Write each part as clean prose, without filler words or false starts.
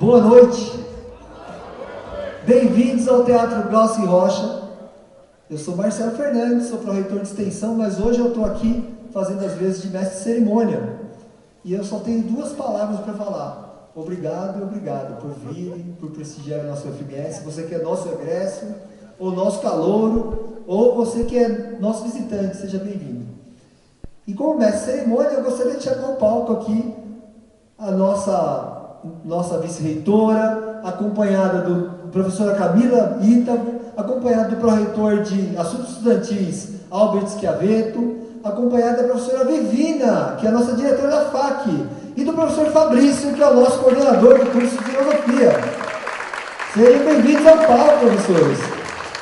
Boa noite. Bem-vindos ao Teatro Glaucio Rocha. Eu sou Marcelo Fernandes, sou pró-reitor de extensão, mas hoje eu estou aqui fazendo as vezes de mestre de cerimônia. E eu só tenho duas palavras para falar. Obrigado e obrigado por virem, por prestigiar a nossa UFMS. Você que é nosso egresso, ou nosso calouro, ou você que é nosso visitante, seja bem-vindo. E como mestre de cerimônia, eu gostaria de chamar ao palco aqui a nossa vice-reitora, acompanhada do professora Camila Ítalo, acompanhada do pró-reitor de Assuntos Estudantis, Albert Schiavetto, acompanhada da professora Vivina, que é a nossa diretora da FAC, e do professor Fabrício, que é o nosso coordenador do curso de Filosofia. Sejam bem-vindos ao palco, professores.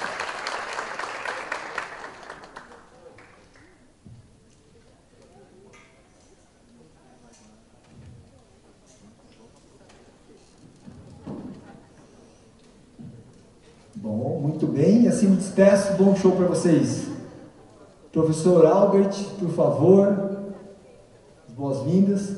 Bom, muito bem, assim me despeço, bom show para vocês. Professor Albert, por favor, boas-vindas.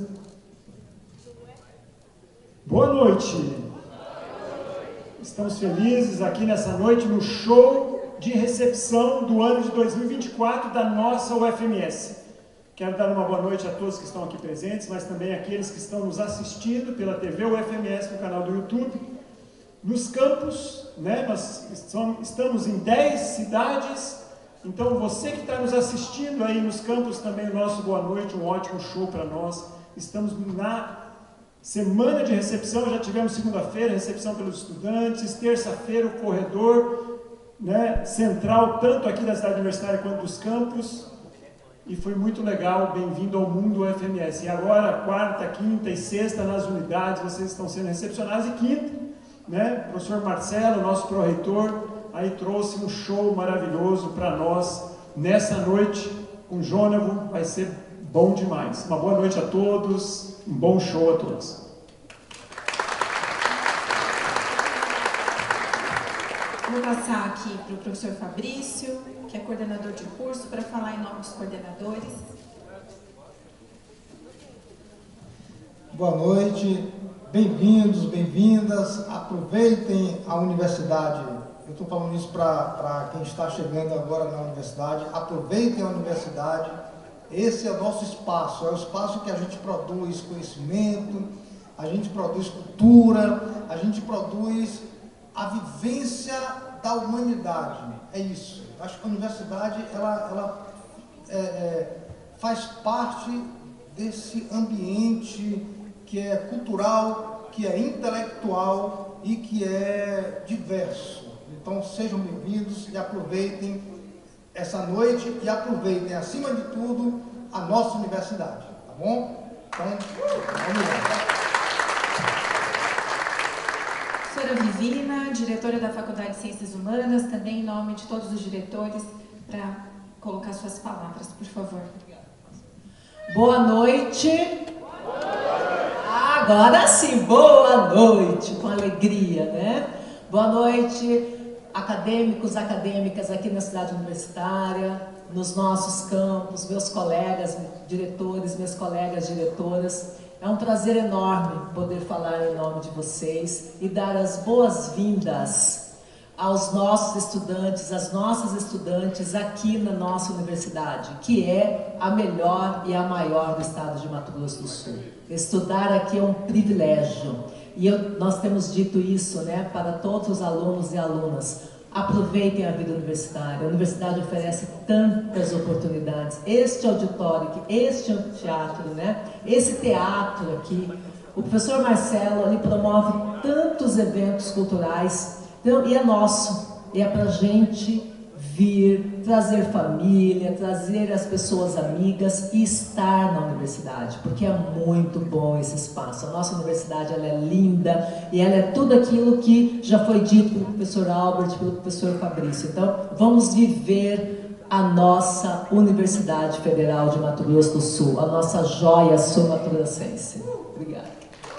Boa noite. Estamos felizes aqui nessa noite no show de recepção do ano de 2024 da nossa UFMS. Quero dar uma boa noite a todos que estão aqui presentes, mas também àqueles que estão nos assistindo pela TV UFMS no canal do YouTube. Nos campos, né, nós estamos em 10 cidades, então você que está nos assistindo aí nos campos também, o nosso boa noite, um ótimo show para nós. Estamos na semana de recepção, já tivemos segunda-feira, recepção pelos estudantes, terça-feira o corredor, né, central, tanto aqui da cidade universitária quanto dos campos, e foi muito legal, bem-vindo ao mundo UFMS. E agora, quarta, quinta e sexta, nas unidades, vocês estão sendo recepcionados, e quinta, né? O professor Marcelo, nosso pró-reitor, aí trouxe um show maravilhoso para nós nessa noite com o Jônavo, vai ser bom demais. Uma boa noite a todos, um bom show a todos. Vou passar aqui para o professor Fabrício, que é coordenador de curso, para falar em nome dos coordenadores. Boa noite. Bem-vindos, bem-vindas, aproveitem a universidade. Eu estou falando isso para quem está chegando agora na universidade. Aproveitem a universidade. Esse é o nosso espaço, é o espaço que a gente produz conhecimento, a gente produz cultura, a gente produz a vivência da humanidade. É isso. Acho que a universidade ela faz parte desse ambiente que é cultural, que é intelectual e que é diverso. Então sejam bem-vindos e aproveitem essa noite e aproveitem, acima de tudo, a nossa universidade, tá bom? Então, vamos lá. Professora Vivina, diretora da Faculdade de Ciências Humanas, também em nome de todos os diretores, para colocar suas palavras, por favor. Boa noite. Agora sim, boa noite, com alegria, né? Boa noite, acadêmicos, acadêmicas aqui na cidade universitária, nos nossos campos, meus colegas diretores, minhas colegas diretoras. É um prazer enorme poder falar em nome de vocês e dar as boas-vindas aos nossos estudantes, às nossas estudantes aqui na nossa universidade, que é a melhor e a maior do estado de Mato Grosso do Sul. Estudar aqui é um privilégio e nós temos dito isso, né, para todos os alunos e alunas. Aproveitem a vida universitária. A universidade oferece tantas oportunidades. Este auditório aqui, este anfiteatro, né, esse teatro aqui, o professor Marcelo, ele promove tantos eventos culturais. Então, e é nosso, é para a gente vir, trazer família, trazer as pessoas amigas e estar na universidade, porque é muito bom esse espaço. A nossa universidade, ela é linda e ela é tudo aquilo que já foi dito pelo professor Albert, pelo professor Fabrício. Então, vamos viver a nossa Universidade Federal de Mato Grosso do Sul, a nossa joia sul-mato-grossense. Obrigada.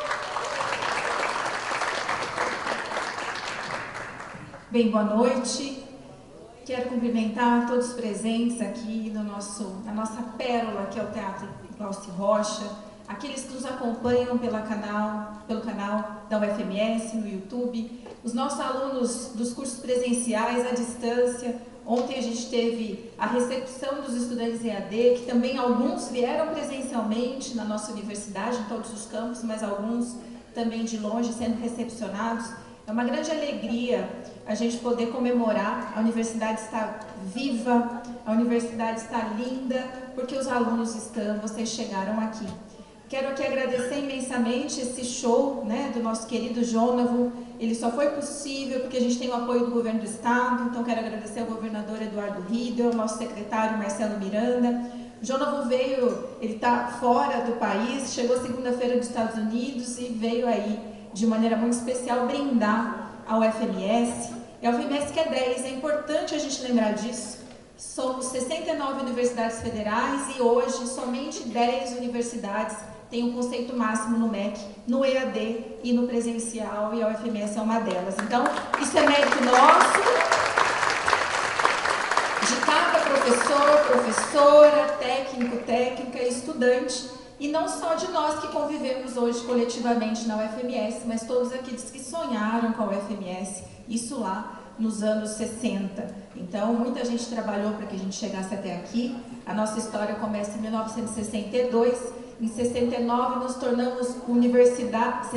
Bem, boa noite. Quero cumprimentar todos os presentes aqui na nossa pérola, que é o Teatro Glaucio Rocha. aqueles que nos acompanham pelo canal da UFMS, no YouTube, os nossos alunos dos cursos presenciais à distância. Ontem a gente teve a recepção dos estudantes EAD, que também alguns vieram presencialmente na nossa universidade, em todos os campos, mas alguns também de longe sendo recepcionados. É uma grande alegria a gente poder comemorar. A universidade está viva, a universidade está linda, porque os alunos vocês chegaram aqui. Quero aqui agradecer imensamente esse show, né, do nosso querido Jônavo. Ele só foi possível porque a gente tem o apoio do governo do estado, então quero agradecer ao governador Eduardo Riedel, ao nosso secretário Marcelo Miranda. O Jônavo veio, ele está fora do país, chegou segunda-feira dos Estados Unidos e veio aí, de maneira muito especial, brindar a UFMS. E a UFMS que é 10, é importante a gente lembrar disso. Somos 69 universidades federais e hoje somente 10 universidades têm um conceito máximo no MEC, no EAD e no presencial, e a UFMS é uma delas. Então, isso é mérito nosso, de cada professor, professora, técnico, técnica e estudante, e não só de nós que convivemos hoje coletivamente na UFMS, mas todos aqueles que sonharam com a UFMS, isso lá nos anos 60. Então, muita gente trabalhou para que a gente chegasse até aqui. A nossa história começa em 1962. Em 69 nos tornamos Universidade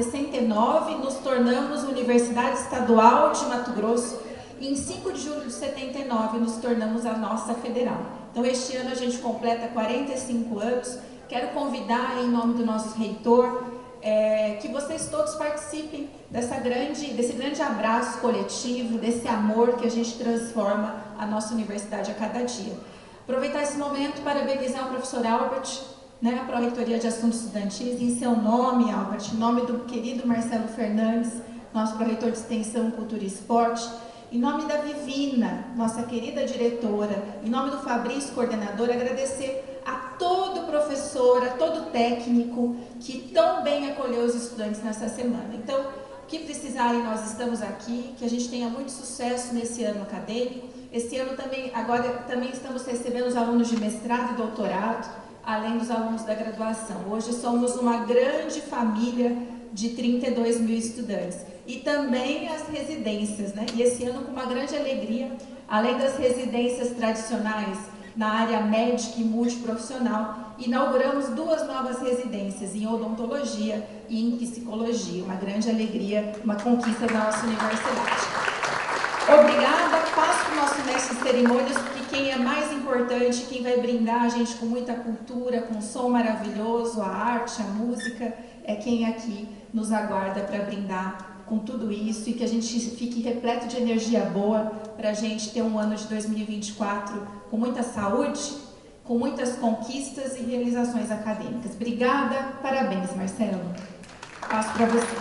Estadual de Mato Grosso. E em 5 de julho de 79 nos tornamos a nossa federal. Então, este ano a gente completa 45 anos. Quero convidar, em nome do nosso reitor, que vocês todos participem desse grande abraço coletivo, desse amor que a gente transforma a nossa universidade a cada dia. Aproveitar esse momento para parabenizar o professor Albert, né, a Pró-Reitoria de Assuntos Estudantis, em seu nome, Albert, em nome do querido Marcelo Fernandes, nosso Pró-Reitor de Extensão, Cultura e Esporte, em nome da Vivina, nossa querida diretora, em nome do Fabrício, coordenador, agradecer a todo professor, a todo técnico que tão bem acolheu os estudantes nessa semana. Então, o que precisarem, nós estamos aqui, que a gente tenha muito sucesso nesse ano acadêmico. Esse ano agora também estamos recebendo os alunos de mestrado e doutorado, além dos alunos da graduação. Hoje somos uma grande família de 32 mil estudantes. E também as residências, né? E esse ano, com uma grande alegria, além das residências tradicionais na área médica e multiprofissional, inauguramos 2 novas residências em odontologia e em psicologia. Uma grande alegria, uma conquista da nossa universidade. Obrigada, passo para o nosso mestre de cerimônias, porque quem é mais importante, quem vai brindar a gente com muita cultura, com um som maravilhoso, a arte, a música, é quem aqui nos aguarda para brindar com tudo isso e que a gente fique repleto de energia boa para a gente ter um ano de 2024 com muita saúde, com muitas conquistas e realizações acadêmicas. Obrigada, parabéns, Marcelo. Passo para você.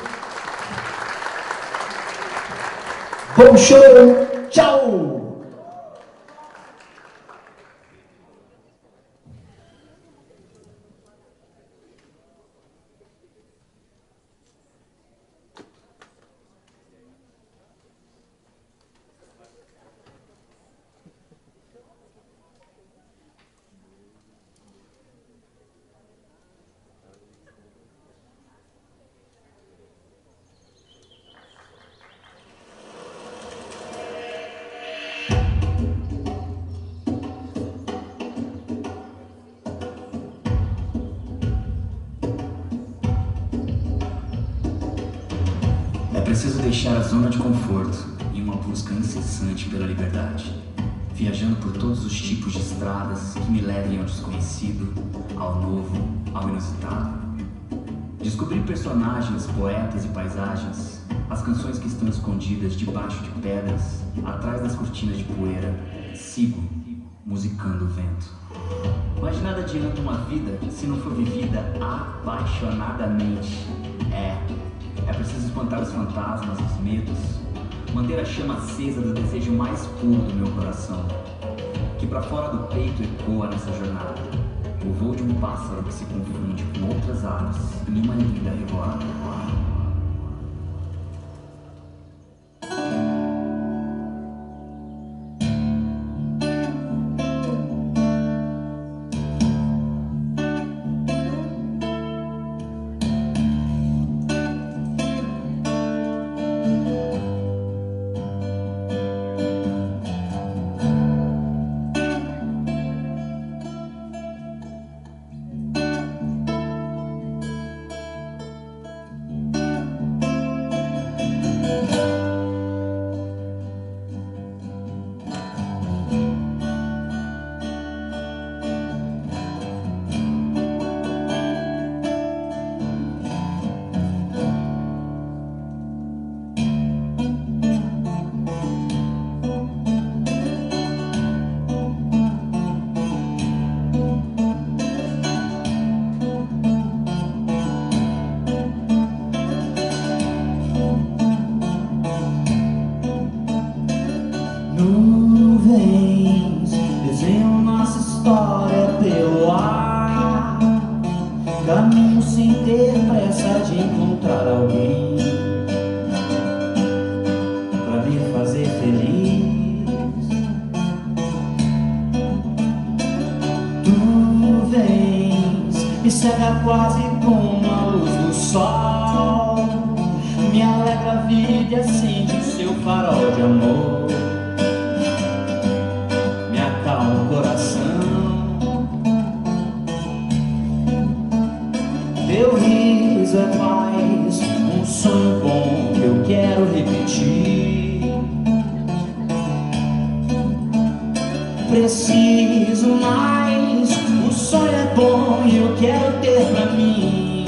Bom show, tchau! É preciso deixar a zona de conforto e uma busca incessante pela liberdade, viajando por todos os tipos de estradas que me levem ao desconhecido, ao novo, ao inusitado. Descobrir personagens, poetas e paisagens, as canções que estão escondidas debaixo de pedras, atrás das cortinas de poeira, sigo, musicando o vento. Mas de nada adianta uma vida se não for vivida apaixonadamente. É preciso espantar os fantasmas, os medos, manter a chama acesa do desejo mais puro do meu coração, que pra fora do peito ecoa nessa jornada, o voo de um pássaro que se confunde com outras aves em uma linda revoada. Nuvens desenham nossa história pelo ar, caminho sem ter pressa de encontrar alguém pra me fazer feliz. Tu vens, me cega quase como a luz do sol, me alegra a vida e acende o seu farol de amor, me acalma o coração. Teu riso é paz, um sonho bom que eu quero repetir. Preciso mais, um sonho é bom e eu quero ter pra mim.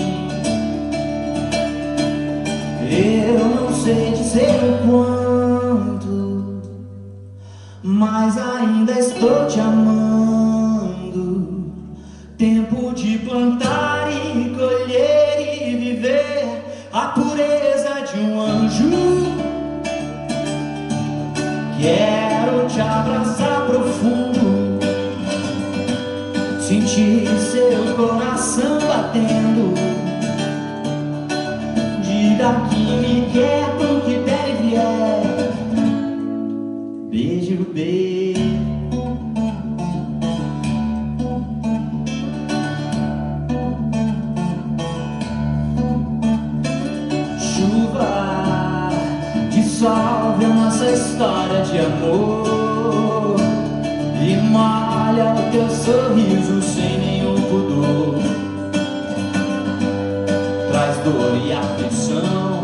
Eu não sei dizer o quanto, mas ainda estou te amando. Tempo de plantar e colher e viver a pureza de um anjo. Quero te abraçar profundo, sentir seu coração batendo. Diga que me quer pro que der e vier. Beijo, beijo. Chuva dissolve a nossa história de amor e molha o teu sorriso sem nenhum pudor. Traz dor e aflição,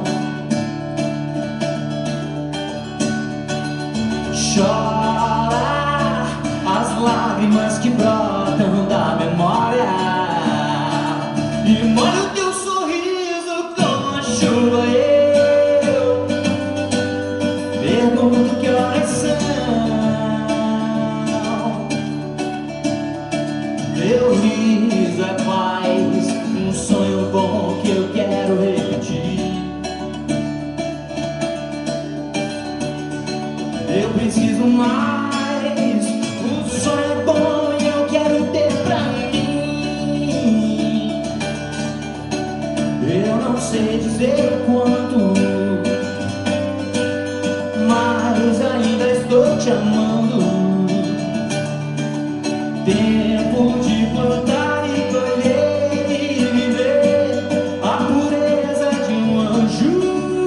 chora as lágrimas que brotam da memória e molha o teu sorriso com a chuva. Eu pergunto que horas são. Teu riso é paz, um sonho bom que eu quero repetir. Eu preciso mais, um sonho é bom e eu quero ter pra mim. Eu não sei dizer o quanto, mas ainda estou te amando. Tempo de plantar e colher e viver a pureza de um anjo.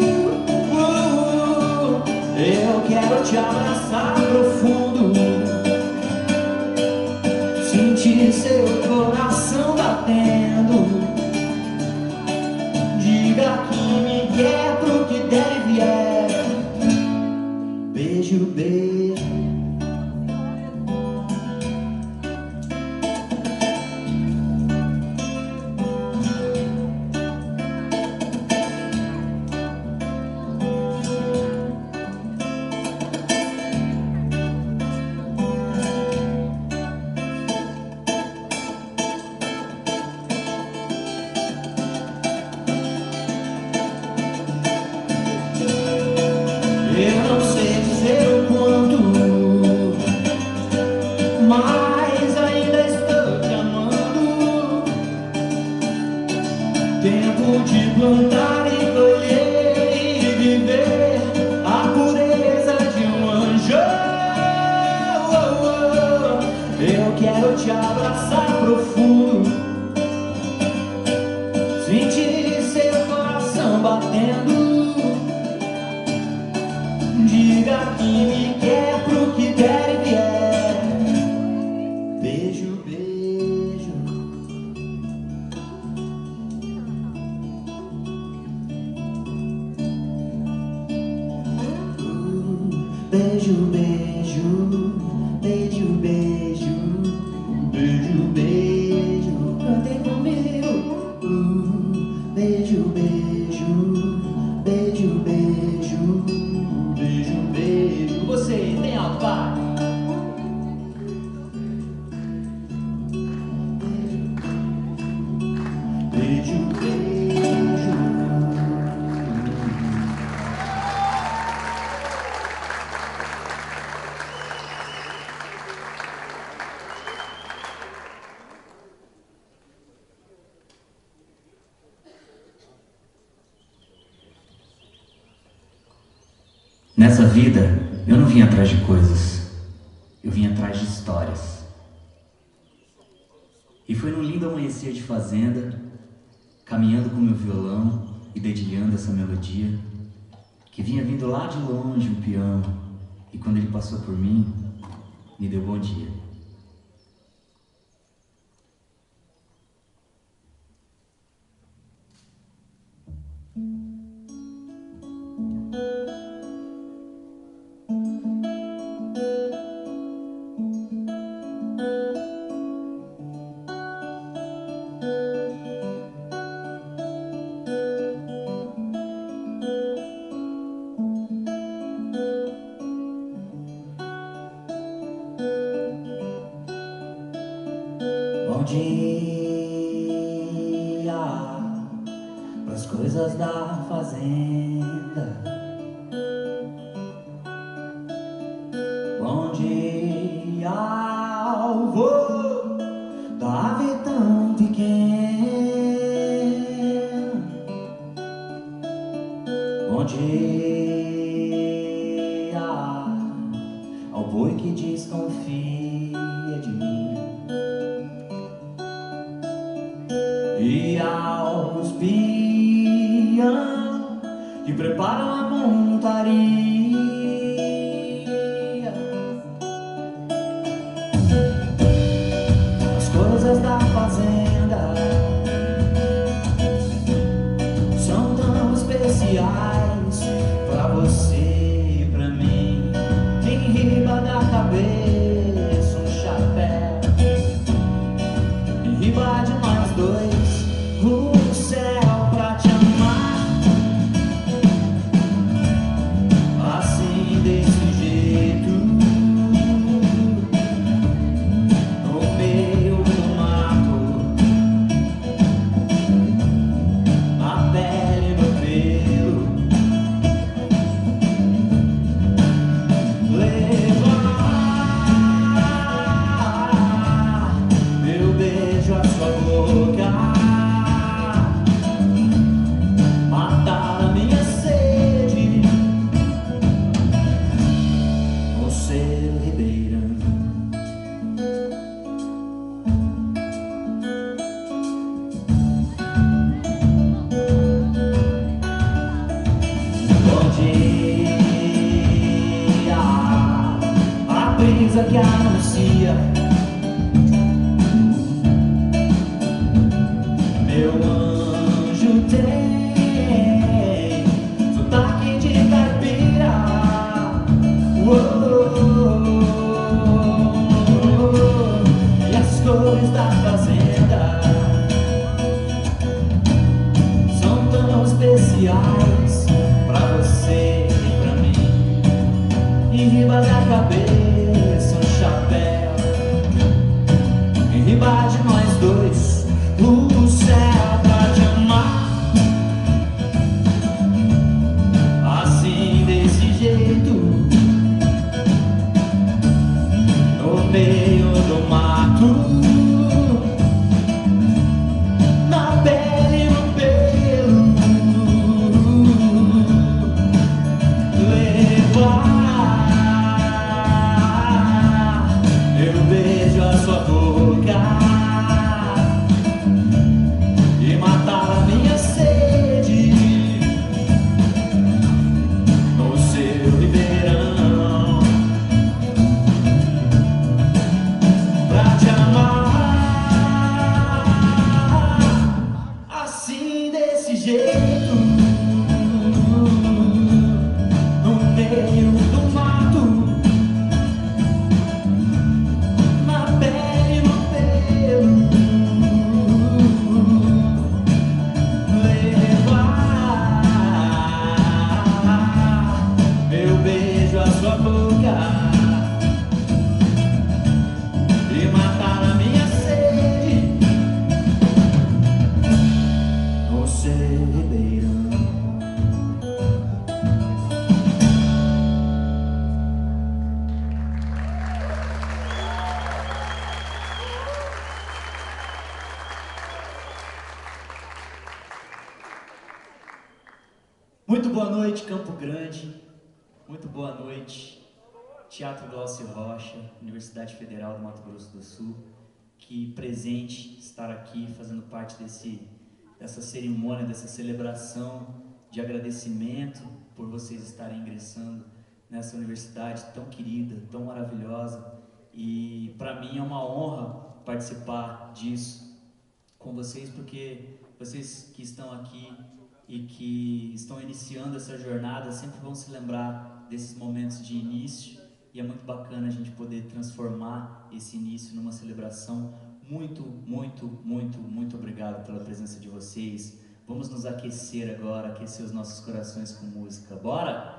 Eu quero te abraçar profundo, sentir seu coração batendo. Diga que me quer pro que der e vier. Beijo, beijo. Eu não sei dizer o quanto, mas ainda estou te amando. Tempo de plantar e colher e viver a pureza de um anjo. Eu quero te abraçar profundo, sentir seu coração batendo. Diga que me quer pro que der e vier. Beijo, beijo. Beijo, beijo. Beijo, beijo. Beijo, beijo. Cantem comigo. Beijo, beijo. Beijo, beijo. Beijo, beijo. Você tem alto, vai. Beijo, beijo. Nessa vida, eu não vim atrás de coisas, eu vim atrás de histórias. E foi num lindo amanhecer de fazenda, caminhando com meu violão e dedilhando essa melodia, que vinha vindo lá de longe um peão, e quando ele passou por mim, me deu bom dia. Bom dia pras coisas da fazenda. Bom dia ao voo da ave tão pequena. Bom dia ao boi que desconfia de mim. E aos peão que preparam a montaria. As coisas da fazenda são tão especiais pra você e pra mim. Em riba da cabeça um chapéu, em riba de nós dois o céu pra te amar, assim desse jeito, no meio do mato, na pele, no pelo, levar meu beijo à sua boca. Que anuncia meu anjo tem sotaque de caipira. E as cores da fazenda são tão especiais pra você e pra mim. Em riba da cabeça de nós dois, o céu pra te amar, assim desse jeito, no meio do mato, na pele e no pelo, levar eu beijo a sua boca. Muito boa noite, Campo Grande. Muito boa noite, Teatro Glaucio Rocha, Universidade Federal do Mato Grosso do Sul. Que presente estar aqui fazendo parte dessa cerimônia, dessa celebração de agradecimento por vocês estarem ingressando nessa universidade tão querida, tão maravilhosa. E para mim é uma honra participar disso com vocês, porque vocês que estão aqui e que estão iniciando essa jornada sempre vão se lembrar desses momentos de início, e é muito bacana a gente poder transformar esse início numa celebração. Muito, muito, muito, muito obrigado pela presença de vocês. Vamos nos aquecer agora, aquecer os nossos corações com música. Bora?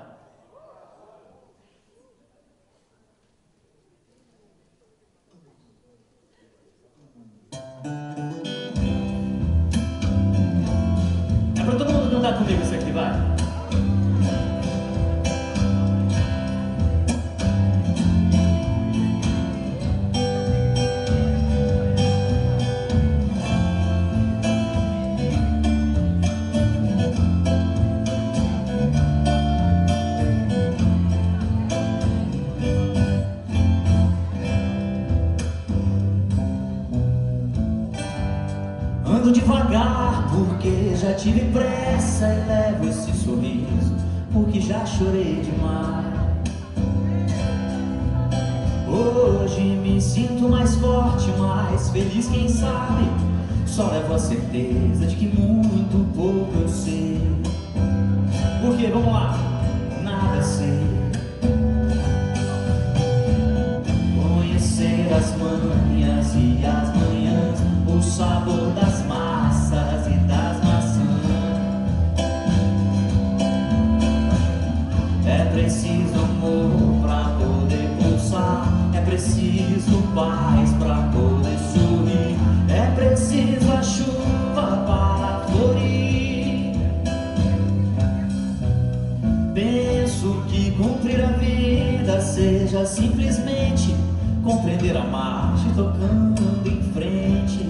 É pra todo mundo cantar comigo isso aqui, vai? Ando devagar porque já tive pressa e levo esse sorriso porque já chorei demais. Hoje me sinto mais forte, mais feliz, quem sabe. Só levo a certeza de que muito pouco eu sei. Porque, vamos lá, nada sei. Conhecer as manhas e as manhãs, o sabor das massas e das maçãs. É preciso amor pra poder pulsar, é preciso paz pra poder sorrir, é preciso a chuva para florir. Penso que cumprir a vida seja simplesmente compreender a marcha tocando em frente.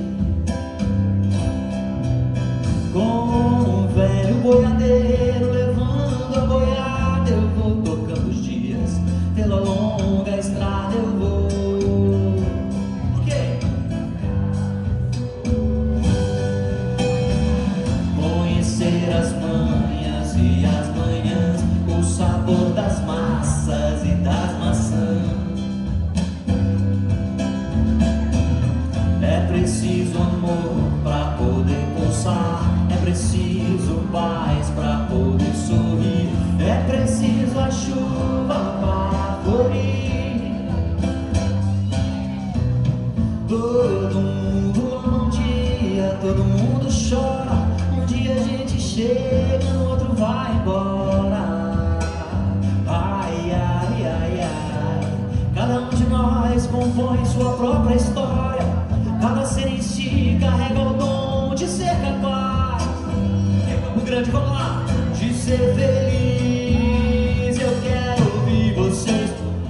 Com um velho boiadeiro levando a boiada, eu vou tocando os dias, pela longa estrada eu vou. Por quê? Conhecer as manhas e as manhãs, o sabor das massas e das maçãs. É preciso amor pra poder pulsar, é preciso paz pra poder sorrir, é preciso a chuva para florir. Todo mundo ama um dia, todo mundo chora. Um dia a gente chega, no outro vai embora. Ai, ai, ai, ai. Cada um de nós compõe sua própria história. Cada ser em si carrega o dom de ser capaz. O grande, vamos lá, de ser feliz. Eu quero ouvir vocês.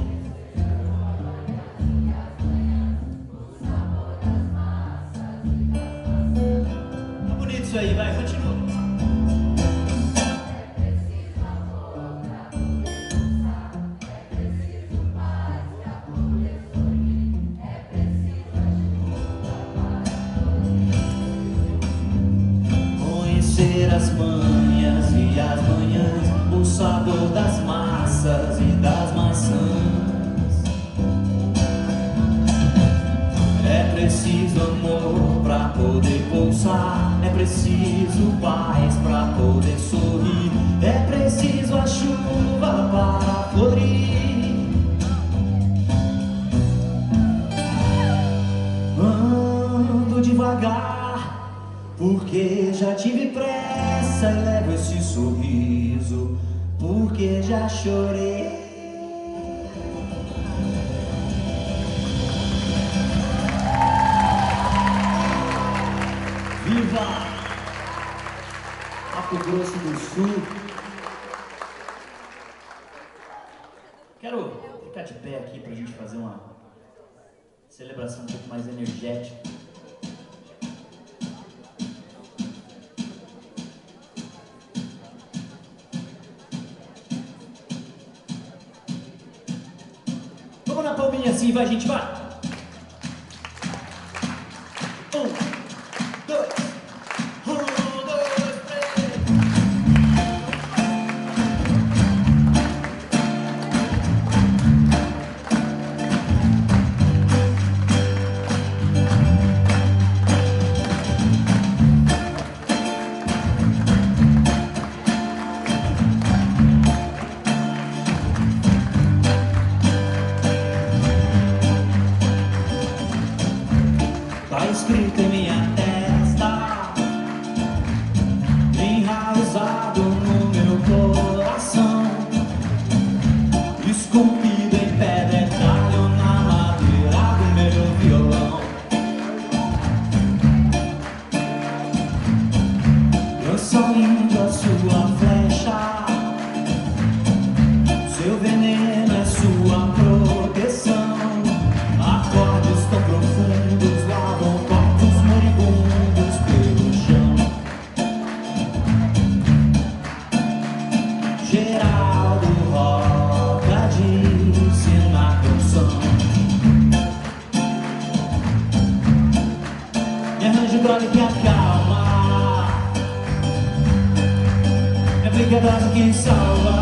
Tá bonito isso aí, vai, continua. As manhas e as manhãs, o sabor das massas e das maçãs. É preciso amor pra poder pulsar, é preciso paz pra poder sorrir, é preciso a chuva para florir. Ando devagar porque já tive pressa e levo esse sorriso porque já chorei. Viva Mato Grosso do Sul! Quero ficar de pé aqui pra gente fazer uma celebração um pouco mais energética. mãozinha assim, vai, gente, vai. 1, 2, 1, 2, 3. Tá escrito em minha testa, enraizado no meu coração, esculpido em pedra, talho na madeira do meu violão. Lançando a sua flecha, seu veneno é sua proteção. Acordes tão profundos lavam corpos moribundos pelo chão. Geraldo Roca disse na canção: me arranje gole que acalma, é brincadeira que salva.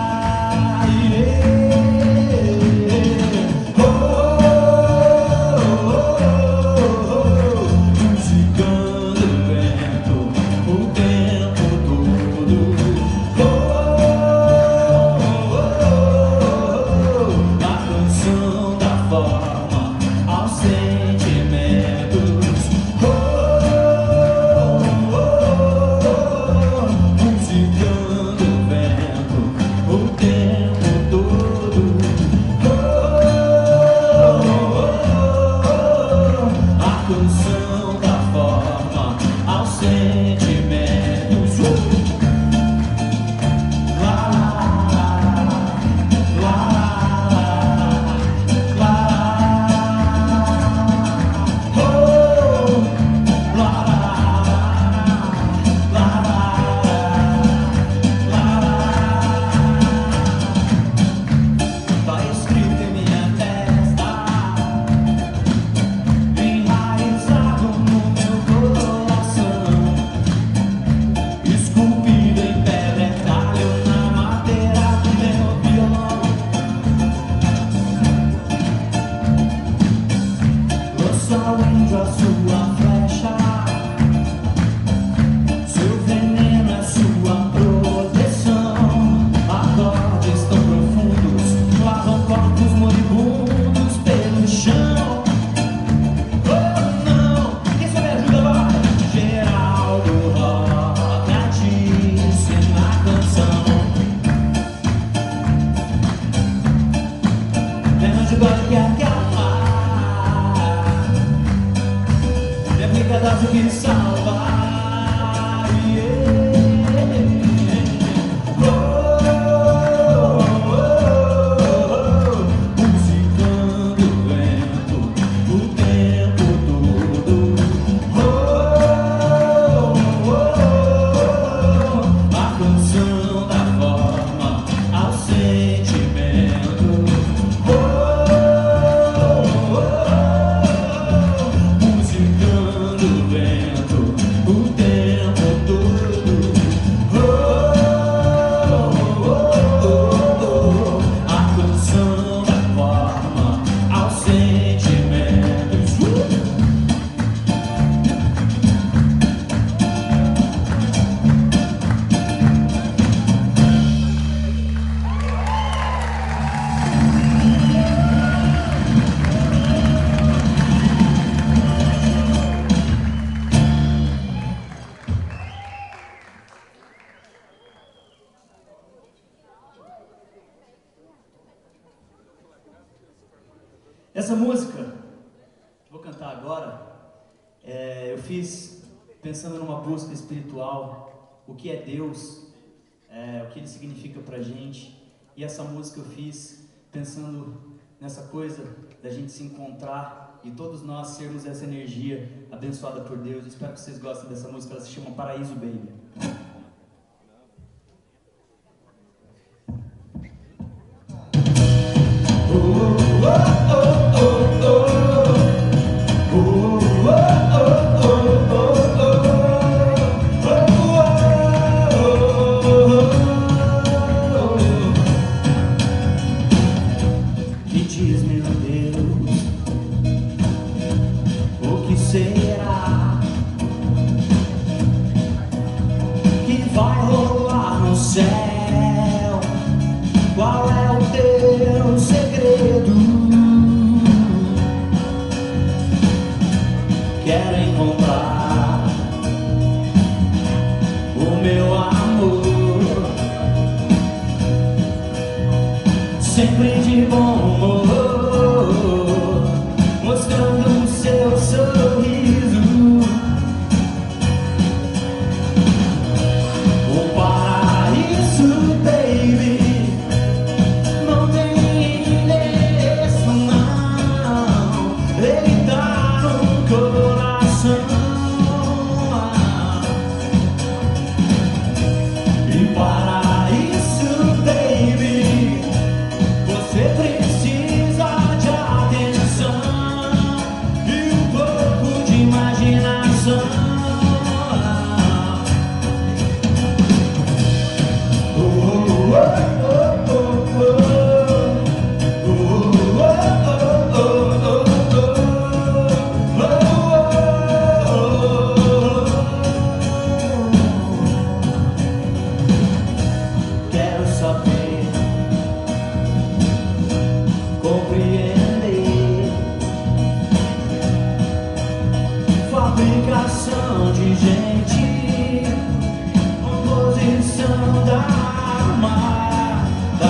Que salva. Essa música que vou cantar agora, eu fiz pensando numa busca espiritual, o que é Deus, o que Ele significa pra gente. E essa música eu fiz pensando nessa coisa da gente se encontrar e todos nós sermos essa energia abençoada por Deus. Eu espero que vocês gostem dessa música, ela se chama Paraíso Baby. Oh, oh, oh. diz, meu Deus, o que será que vai rolar no céu? Qual é o teu segredo? Quero encontrar o meu amor, sempre de bom humor, mostrando o seu sorriso. O paraíso, baby, não tem endereço, não. Ele tá no coração. E para isso, baby, você precisa de atenção e um pouco de imaginação. Quero saber, compreender, fabricação de gente, composição da alma,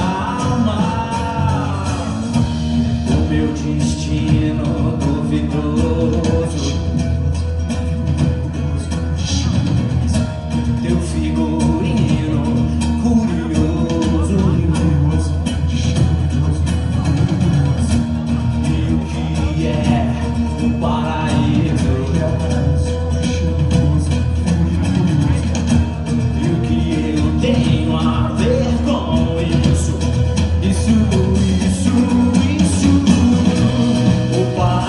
o meu destino duvidoso, teu figurino curioso, e o que é o paraíso, e o que eu tenho a ver com isso, o paraíso.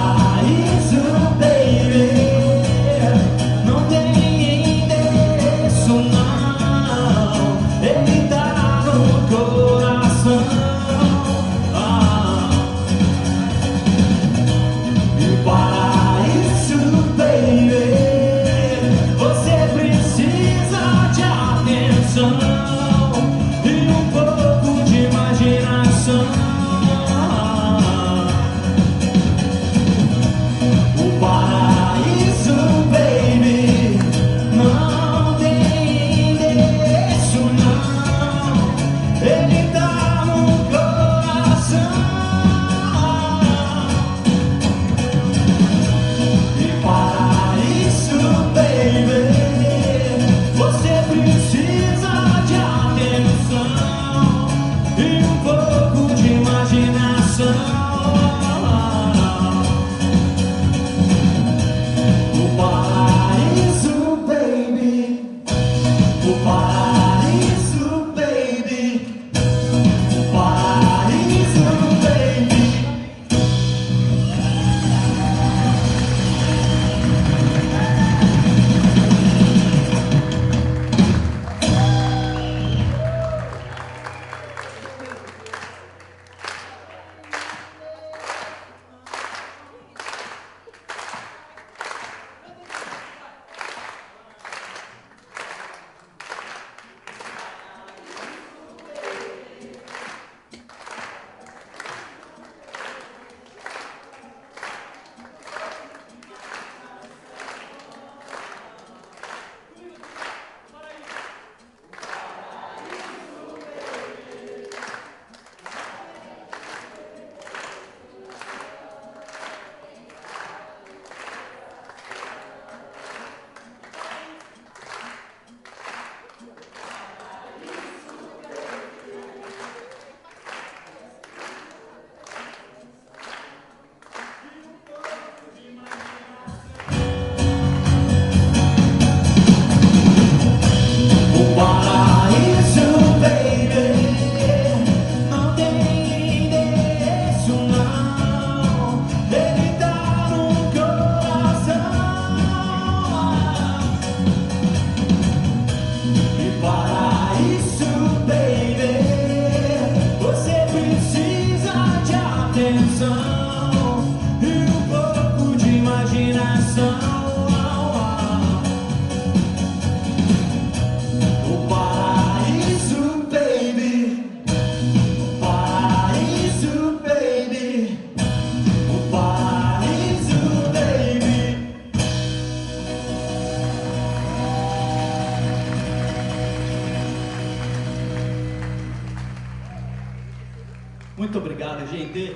gente!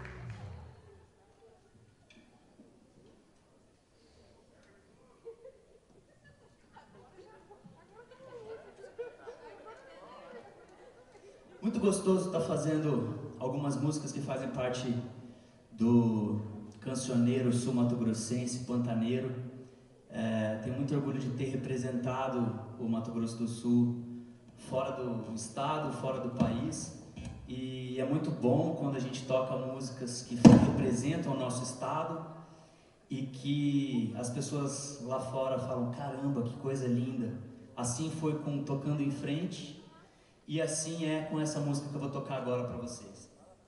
Muito gostoso estar fazendo algumas músicas que fazem parte do cancioneiro sul-mato-grossense, pantaneiro. Tenho muito orgulho de ter representado o Mato Grosso do Sul fora do estado, fora do país. E é muito bom quando a gente toca músicas que representam o nosso estado e que as pessoas lá fora falam: caramba, que coisa linda. Assim foi com Tocando em Frente. E assim é com essa música que eu vou tocar agora para vocês.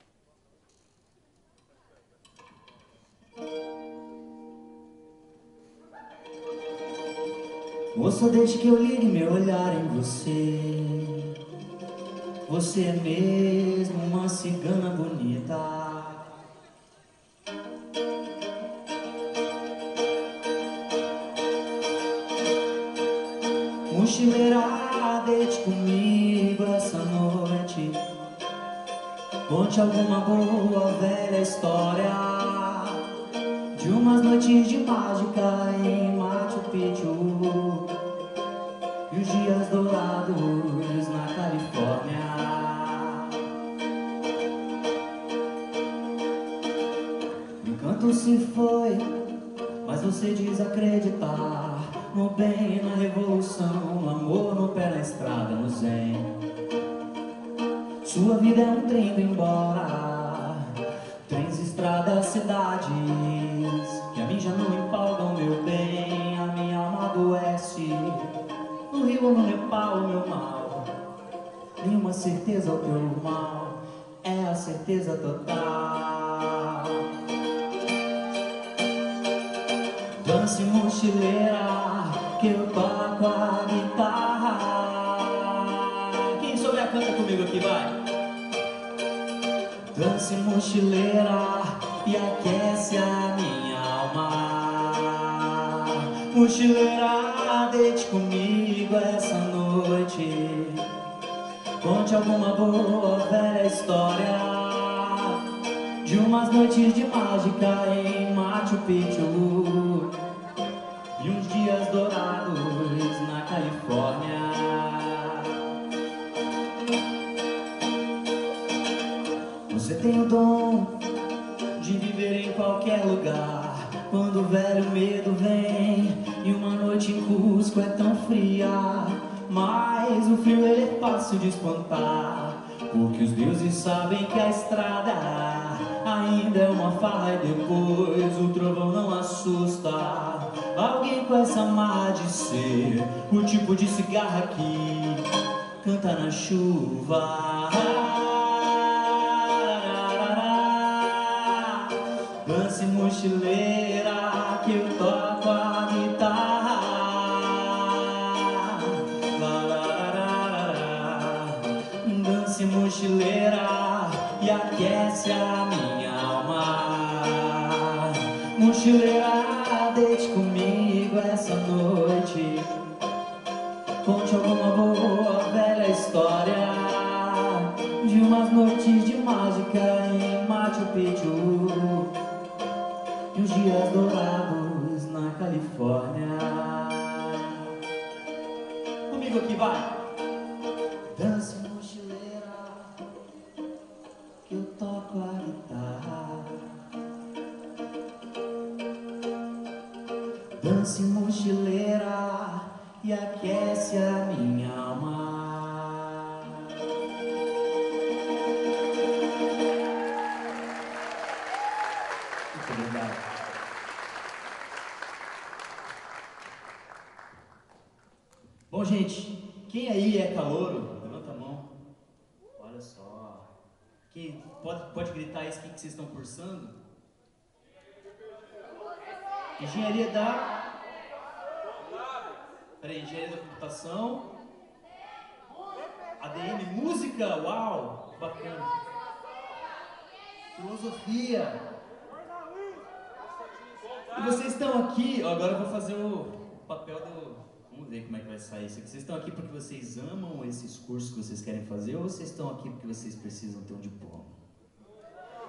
Moça, desde que eu ligue meu olhar em você, você é mesmo uma cigana bonita. Mochileira, deite comigo essa noite, conte alguma boa velha história de umas noites de mágica em Machu Picchu e os dias dourados na Califórnia. O encanto se foi, mas você diz acreditar no bem, na revolução, no amor, no pé na estrada, no zen. Sua vida é um trem indo embora, trens, estradas, cidades, que a mim já não empolgam, meu bem. A minha alma adoece, no Rio ou no Nepal, o meu mal. Nenhuma certeza o teu mal, é a certeza total. Dance mochileira, que eu toco a guitarra. Quem souber canta comigo aqui, vai. Dance mochileira e aquece a minha alma. Mochileira, deite comigo essa noite, conte alguma boa velha história de umas noites de mágica em Machu Picchu e uns dias dourados na Califórnia. Você tem o dom de viver em qualquer lugar, quando o velho medo vem e uma noite em Cusco é tão fria. Mas o frio ele é fácil de espantar, porque os deuses sabem que a estrada ainda é uma farra e depois o trovão não assusta alguém com essa má de ser o tipo de cigarra que canta na chuva. Dance mochileira, que eu toco a guitarra. Dance mochileira e aquece a minha alma. Mochileira, deite comigo essa noite, conte alguma boa velha história de umas noites de mágica em Machu Picchu e os dias dourados na Califórnia. Comigo aqui, vai! Dance mochileira, que eu toco a guitarra. Dance mochileira e aquece a minha alma. Muito obrigado. Bom, gente, quem aí é calouro? Levanta a mão. Olha só. Quem pode gritar isso? O que vocês estão cursando? Engenharia da... Peraí, engenharia da computação. ADM, música, uau, bacana. Filosofia. E vocês estão aqui, ó, agora eu vou fazer o papel do... Vamos ver como é que vai sair isso aqui. Vocês estão aqui porque vocês amam esses cursos que vocês querem fazer ou vocês estão aqui porque vocês precisam ter um diploma?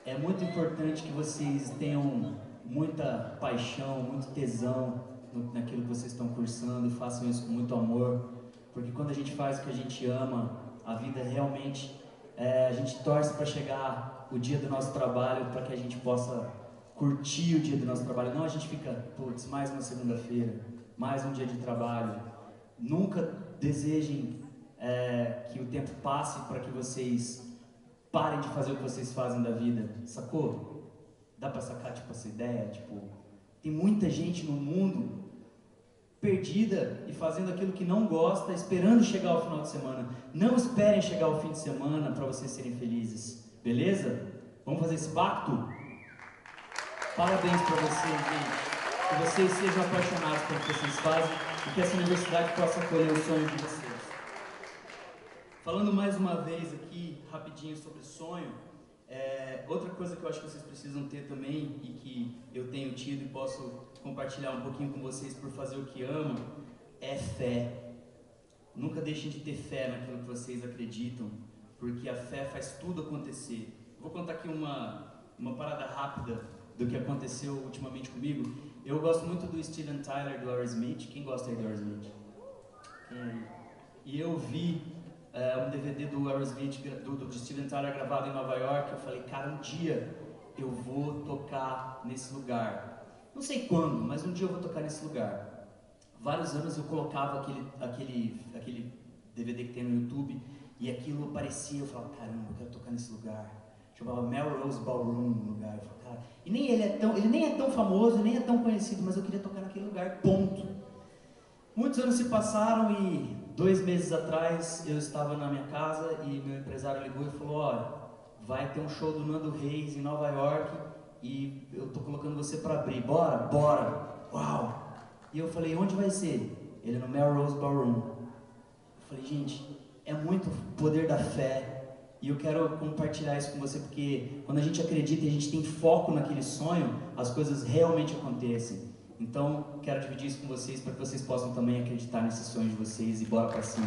é muito importante que vocês tenham muita paixão, muito tesão naquilo que vocês estão cursando e façam isso com muito amor, porque quando a gente faz o que a gente ama, a vida realmente, a gente torce para chegar o dia do nosso trabalho, para que a gente possa curtir o dia do nosso trabalho. Não a gente fica, putz, mais uma segunda-feira, mais um dia de trabalho. Nunca desejem que o tempo passe para que vocês parem de fazer o que vocês fazem da vida, sacou? Dá pra sacar, tipo, essa ideia? Tipo, tem muita gente no mundo perdida e fazendo aquilo que não gosta, esperando chegar ao final de semana. Não esperem chegar ao fim de semana para vocês serem felizes, beleza? Vamos fazer esse pacto? Parabéns para vocês, gente. Que vocês sejam apaixonados pelo que vocês fazem e que essa universidade possa acolher os sonhos de vocês. Falando mais uma vez aqui, rapidinho, sobre sonho, outra coisa que eu acho que vocês precisam ter também, e que eu tenho tido e posso compartilhar um pouquinho com vocês por fazer o que amam, é fé. Nunca deixem de ter fé naquilo que vocês acreditam, porque a fé faz tudo acontecer. Vou contar aqui uma parada rápida do que aconteceu ultimamente comigo. Eu gosto muito do Steven Tyler, do Aerosmith. Quem gosta aí do Aerosmith? Quem aí? E eu vi um DVD do Aerosmith, do Steven Tyler, gravado em Nova York. Eu falei, cara, um dia eu vou tocar nesse lugar. Não sei quando, mas um dia eu vou tocar nesse lugar. Vários anos eu colocava aquele DVD que tem no YouTube, e aquilo aparecia. Eu falava, caramba, eu quero tocar nesse lugar. Chamava Melrose Ballroom no lugar. Eu falava, cara, e nem ele nem é tão famoso, nem é tão conhecido, mas eu queria tocar naquele lugar, ponto. Muitos anos se passaram e 2 meses atrás eu estava na minha casa e meu empresário ligou e falou, olha, vai ter um show do Nando Reis em Nova York e eu tô colocando você para abrir, bora? Bora! Uau! E eu falei, onde vai ser? Ele, no Melrose Ballroom. Eu falei, gente, é muito poder da fé e eu quero compartilhar isso com você, porque quando a gente acredita e a gente tem foco naquele sonho, as coisas realmente acontecem. Então, quero dividir isso com vocês para que vocês possam também acreditar nesses sonhos de vocês e bora pra cima.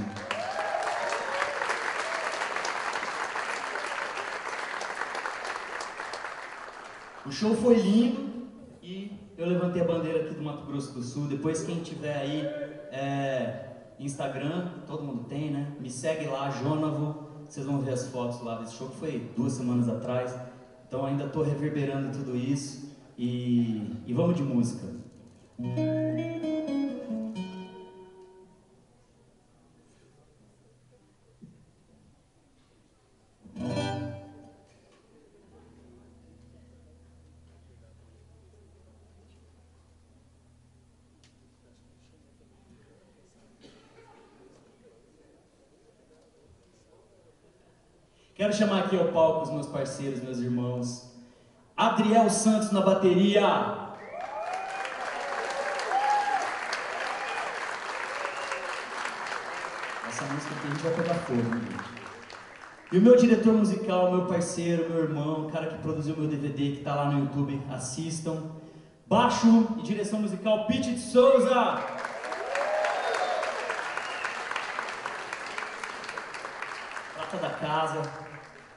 O show foi lindo e eu levantei a bandeira aqui do Mato Grosso do Sul. Depois, quem tiver aí Instagram, todo mundo tem, né? Me segue lá, Jonavo. Vocês vão ver as fotos lá desse show, que foi 2 semanas atrás. Então, ainda estou reverberando tudo isso e vamos de música. Quero chamar aqui ao palco os meus parceiros, meus irmãos. Adriel Santos na bateria. Essa música aqui a gente vai pegar fogo, gente. E o meu diretor musical, meu parceiro, meu irmão, o cara que produziu meu DVD, que está lá no YouTube, assistam. Baixo e direção musical, Pete de Souza. Prata da casa.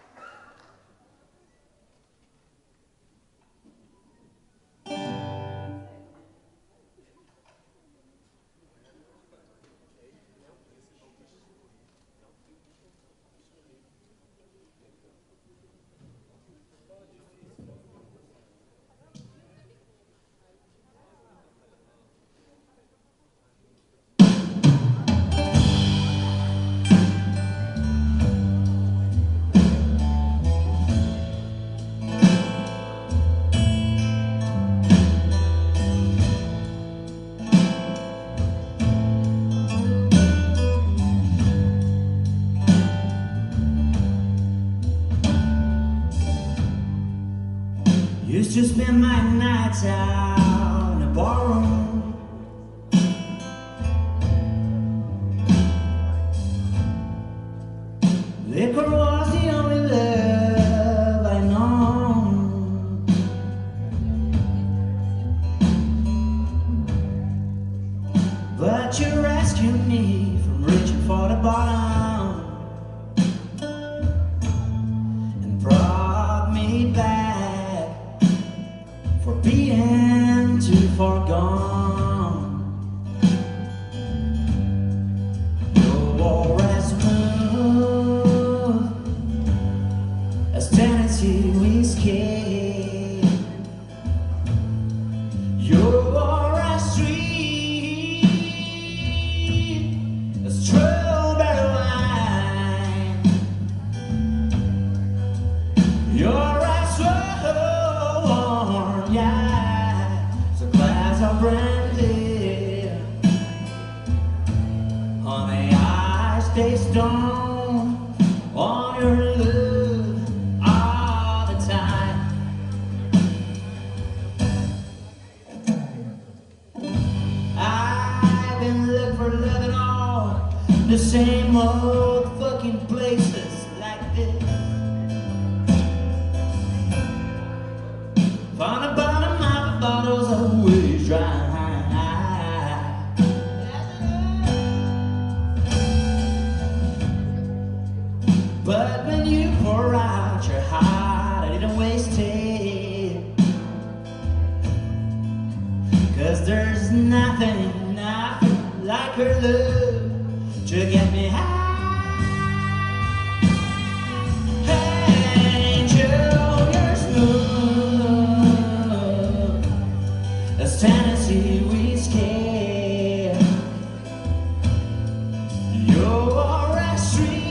Used to spend my nights out in a barroom, liquor was the only love I know. But you rescued me from reaching for the bottom and brought me back far gone. You're as smooth as Tennessee whiskey. You're as sweet as strawberry wine. You're as warm, yeah, as a glass of brandy. Honey, I stay stoned on your love all the time. I've been looking for love in all the same old fucking places like this. Found a bottom of the bottles always dry. But when you pour out your heart, I didn't waste it. 'Cause there's nothing like her love to get me high. Tennessee whiskey. You're as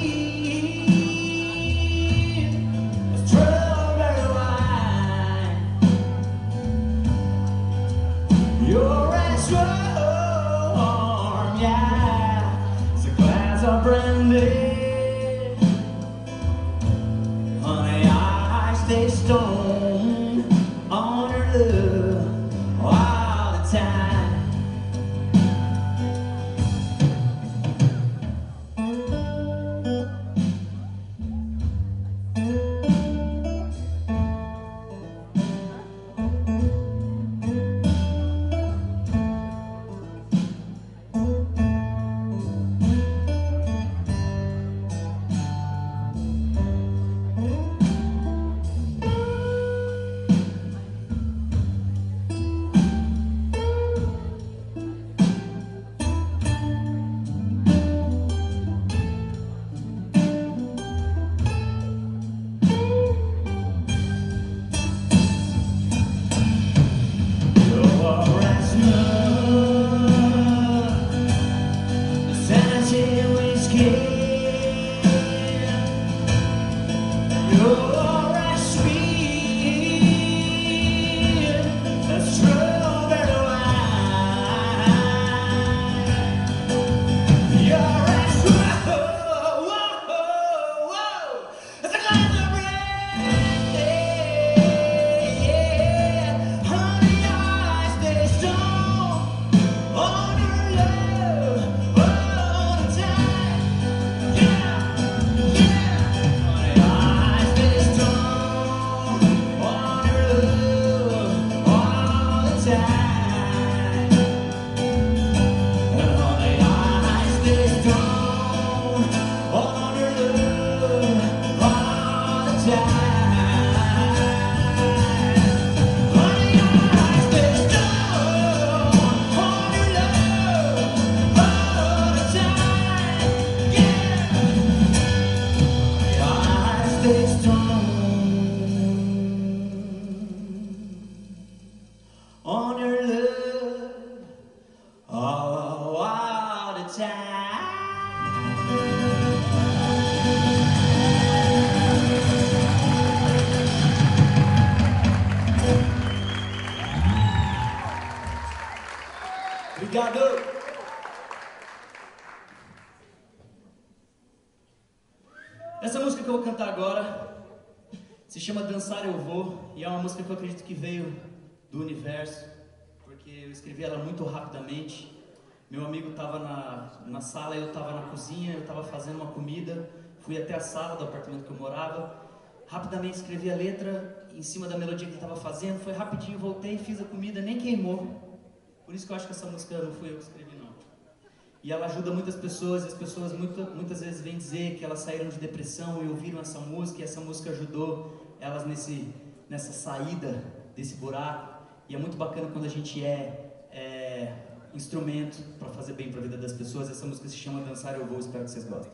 sweet as strawberry wine. You're as warm, yeah, as a glass of brandy. Honey, I stay stoned on your love all the time. Obrigado! Essa música que eu vou cantar agora se chama Dançar Eu Vou, e é uma música que eu acredito que veio do universo, porque eu escrevi ela muito rapidamente. Meu amigo estava na sala, eu estava na cozinha, eu estava fazendo uma comida, fui até a sala do apartamento que eu morava, rapidamente escrevi a letra em cima da melodia que ele estava fazendo, foi rapidinho, voltei, fiz a comida, nem queimou. Por isso que eu acho que essa música não fui eu que escrevi, não. E ela ajuda muitas pessoas, e as pessoas muitas vezes vêm dizer que elas saíram de depressão e ouviram essa música, e essa música ajudou elas nessa saída desse buraco. E é muito bacana quando a gente é instrumento para fazer bem para a vida das pessoas. Essa música se chama Dançar Eu Vou, espero que vocês gostem.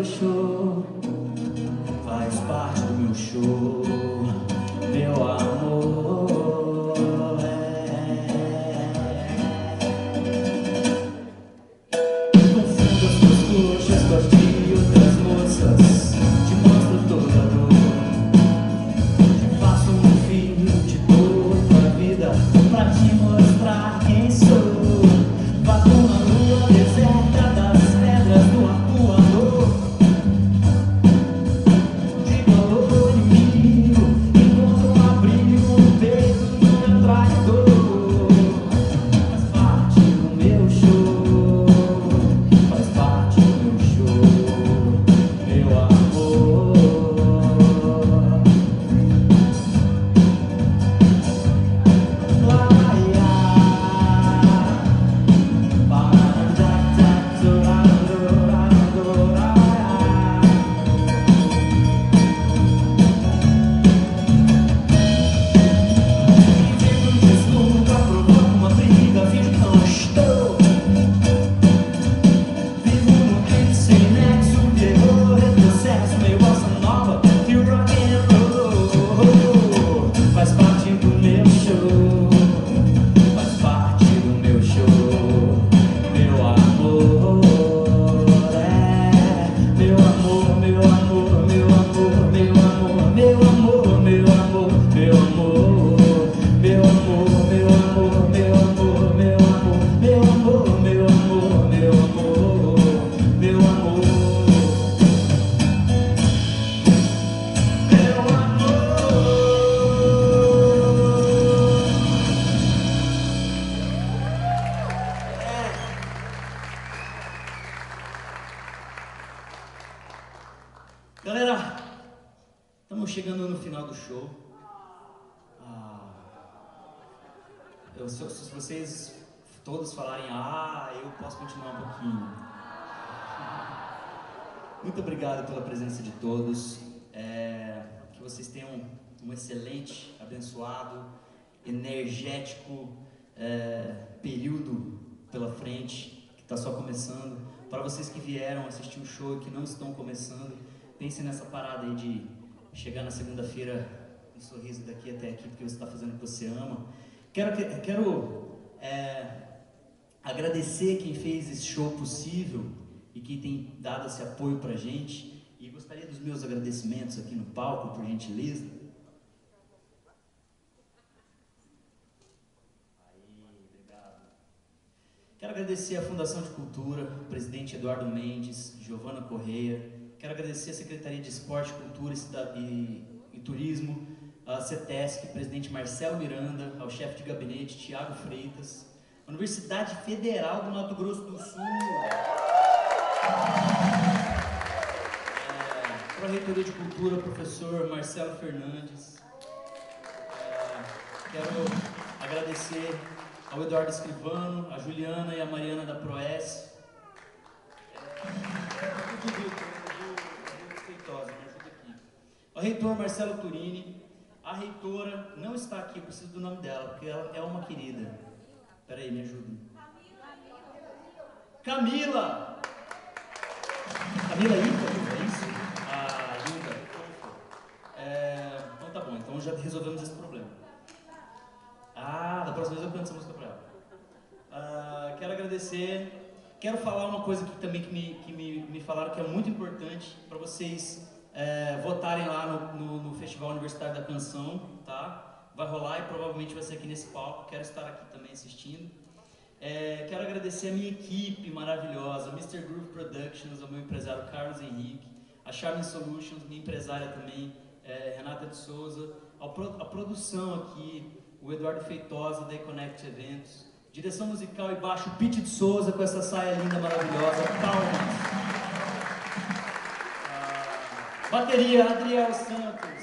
Faz parte do meu show, meu amor. Galera, estamos chegando no final do show. Se vocês todos falarem, eu posso continuar um pouquinho. Muito obrigado pela presença de todos. Que vocês tenham um excelente, abençoado, energético período pela frente, que está só começando. Para vocês que vieram assistir o show e que não estão começando, pensem nessa parada aí de chegar na segunda-feira um sorriso daqui até aqui, porque você está fazendo o que você ama. Quero agradecer quem fez esse show possível e quem tem dado esse apoio pra gente. E gostaria dos meus agradecimentos aqui no palco, por gentileza. Obrigado. Quero agradecer à Fundação de Cultura, o presidente Eduardo Mendes, Giovana Correia. Quero agradecer à Secretaria de Esporte, Cultura e Turismo, a CETESC, presidente Marcelo Miranda, ao chefe de gabinete Tiago Freitas, Universidade Federal do Mato Grosso do Sul, Pró-Reitoria de Cultura, professor Marcelo Fernandes. Quero agradecer ao Eduardo Escrivano, a Juliana e a Mariana da Proes. Ao reitor Marcelo Turini. A reitora não está aqui, eu preciso do nome dela, porque ela é uma querida. Espera aí, me ajuda. Camila! Camila Ita, é isso? Linda. Então tá bom, então já resolvemos esse problema. Da próxima vez eu canto essa música pra ela. Quero agradecer, quero falar uma coisa que também que me falaram que é muito importante para vocês votarem lá no Festival Universitário da Canção, tá? Vai rolar e provavelmente vai ser aqui nesse palco. Quero estar aqui também assistindo. Quero agradecer a minha equipe maravilhosa, Mr. Groove Productions, ao meu empresário Carlos Henrique, a Charmin Solutions, minha empresária também, Renata de Souza, a produção aqui, o Eduardo Feitosa, da Econnect Eventos, direção musical e baixo, Pete de Souza, com essa saia linda, maravilhosa, palmas. Bateria, Adriel Santos.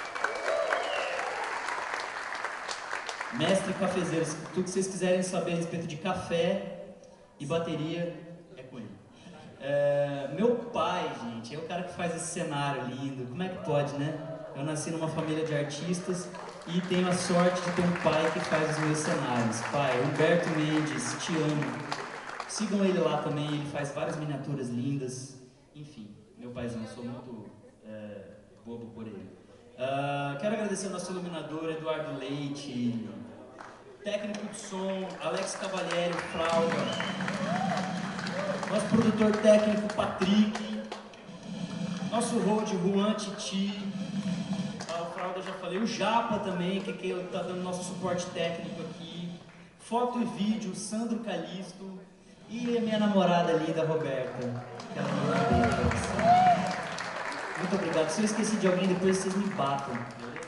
Mestre cafezeiro, tudo que vocês quiserem saber a respeito de café e bateria, é com ele. Meu pai, gente, é o cara que faz esse cenário lindo. Como é que pode, né? Eu nasci numa família de artistas e tenho a sorte de ter um pai que faz os meus cenários. Pai, Humberto Mendes, te amo. Sigam ele lá também, ele faz várias miniaturas lindas. Enfim, meu paizão, eu sou muito bobo por ele. Quero agradecer ao nosso iluminador, Eduardo Leite, técnico de som, Alex Cavalieri, Fralda, nosso produtor técnico, Patrick, nosso road, Juan Titi, o Fralda já falei, o Japa também, que está dando nosso suporte técnico aqui, foto e vídeo, Sandro Calisto, e a minha namorada linda, Roberta. Quero agradecer. Muito obrigado. Se eu esqueci de alguém, depois vocês me batam. Beleza?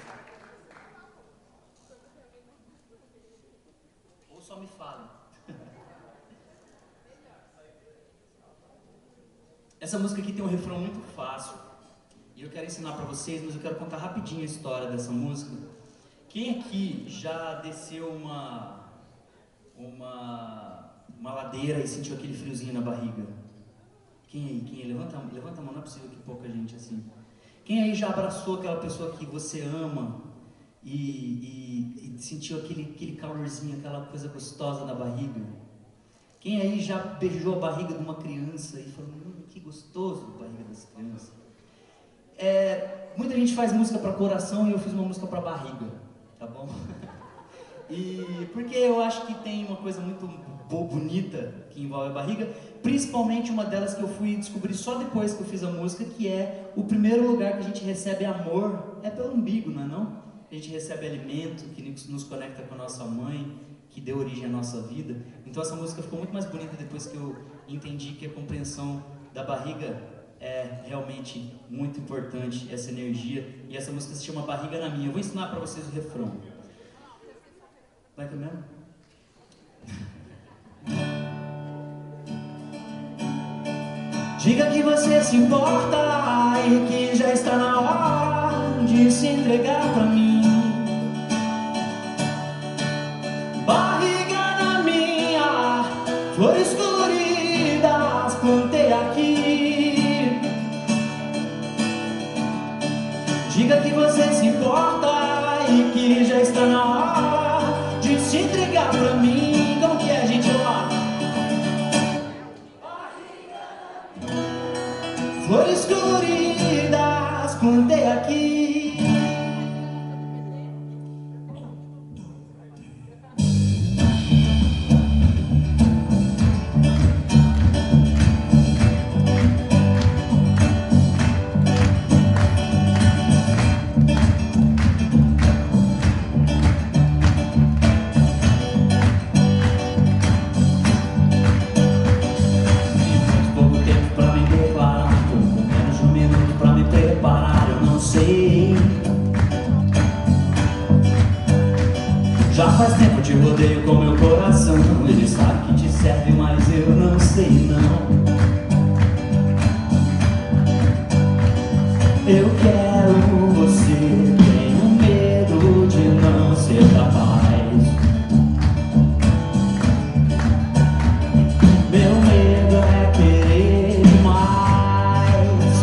Ou só me falem. Essa música aqui tem um refrão muito fácil. E eu quero ensinar pra vocês, mas eu quero contar rapidinho a história dessa música. Quem aqui já desceu uma ladeira e sentiu aquele friozinho na barriga? Quem aí? Levanta a mão, não é possível que pouca gente assim. Quem aí já abraçou aquela pessoa que você ama e sentiu aquele calorzinho, aquela coisa gostosa na barriga? Quem aí já beijou a barriga de uma criança e falou, que gostoso a barriga dessa criança? Muita gente faz música para coração e eu fiz uma música para barriga, tá bom? E porque eu acho que tem uma coisa muito bonita que envolve a barriga, principalmente uma delas que eu fui descobrir só depois que eu fiz a música, que é o primeiro lugar que a gente recebe amor é pelo umbigo, não é não? A gente recebe alimento que nos conecta com a nossa mãe, que deu origem à nossa vida. Então essa música ficou muito mais bonita depois que eu entendi que a compreensão da barriga é realmente muito importante, essa energia, e essa música se chama Barriga na Minha. Eu vou ensinar para vocês o refrão. Vai mesmo? Diga que você se importa e que já de se entregar pra mim. Barriga na minha, flores coloridas plantei aqui. Diga que você se importa e que já está na hora de se entregar pra mim. Como que é, gente? Lá. Flores coloridas plantei aqui. Já faz tempo te rodeio com meu coração. Ele sabe que te serve, mas eu não sei não. Eu quero você, tenho medo de não ser capaz. Meu medo é querer demais,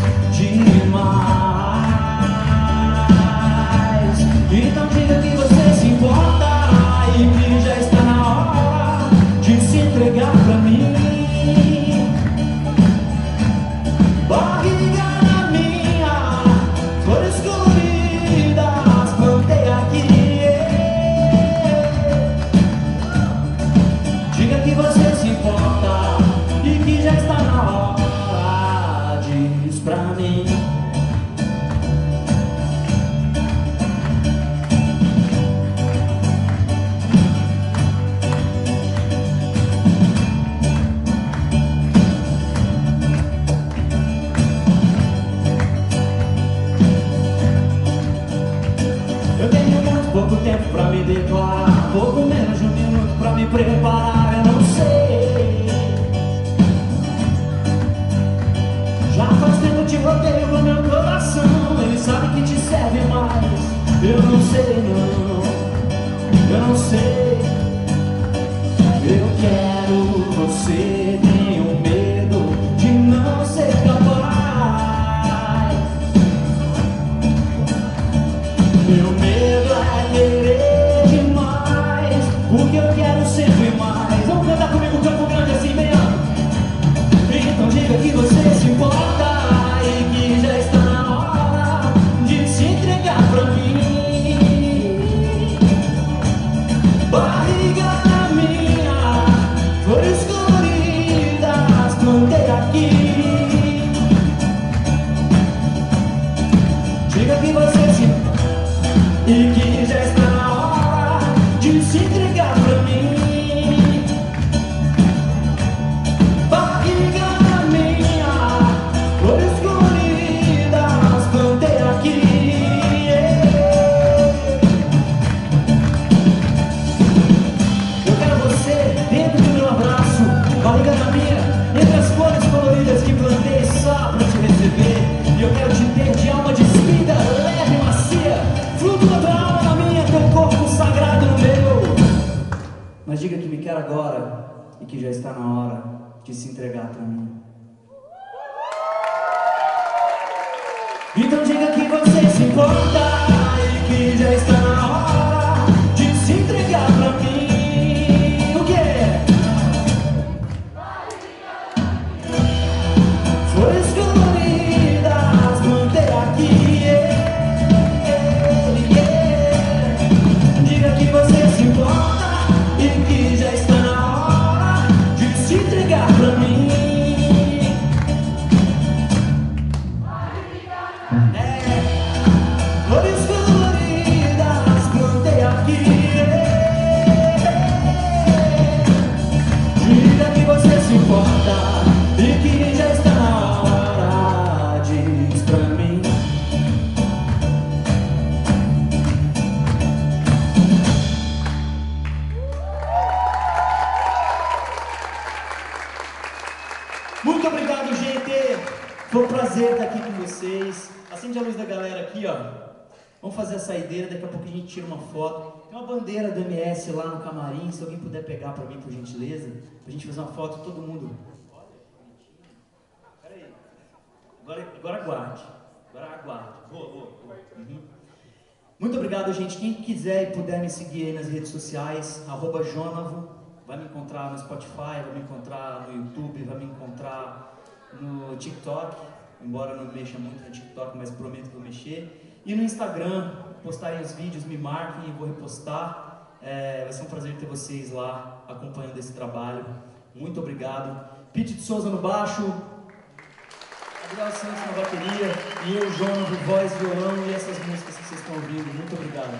demais. Então diga que você se importa e que já está na hora de se entregar pra mim. Barriga na minha, flores coloridas plantei aqui. Diga que você se importa e que já está na hora, diz pra mim. Pouco tempo pra me declarar, pouco menos de um minuto pra me preparar, eu não sei. Já faz tempo te rodeio com meu coração, ele sabe que te serve mais. Eu não sei não, eu não sei. Eu quero você, tenho medo de não ser capaz. Meu medo é querer demais, porque eu quero sempre mais. Vamos cantar comigo Campo Grande assim bem alto. Então diga que você se importa e que já está na hora de se entregar pra mim. Barriga na minha, flores coloridas plantei aqui. Diga que você se importa e que já está na hora de se entregar pra mim. Barriga na minha, flores coloridas plantei aqui. Eu quero você dentro do meu abraço. Barriga na minha, entre as flores coloridas que plantei só pra te receber. E eu quero te ter de alma despida, leve e macia, fruto da tua alma na minha, teu corpo sagrado no meu. Mas diga que me quer agora e que já está na hora de se entregar pra mim. Então diga que você se importa e que já está na hora de se entregar pra mim. O quê? Flores coloridas plantei aqui. Diga que você se importa e que já está na hora de se entregar pra mim. Flores coloridas plantei aqui. Diga que você se importa e que já está na hora, diz pra mim. Muito obrigado, gente. Foi um prazer estar aqui com vocês. Acende a luz da galera aqui, ó. Vamos fazer a saideira, daqui a pouco a gente tira uma foto. Tem uma bandeira do MS lá no camarim, se alguém puder pegar para mim, por gentileza, pra gente fazer uma foto, todo mundo. Peraí. Agora aguarde. Agora aguarde. Boa. Uhum. Muito obrigado, gente. Quem quiser e puder me seguir aí nas redes sociais, @Jonavo, vai me encontrar no Spotify, vai me encontrar no YouTube, vai me encontrar no TikTok, embora não mexa muito no TikTok, mas prometo que vou mexer. E no Instagram, postarem os vídeos, me marquem e vou repostar. Vai ser um prazer ter vocês lá acompanhando esse trabalho. Muito obrigado. Pete de Souza no baixo, Gabriel Santos na bateria e eu, Jonavo, voz, violão e essas músicas que vocês estão ouvindo. Muito obrigado.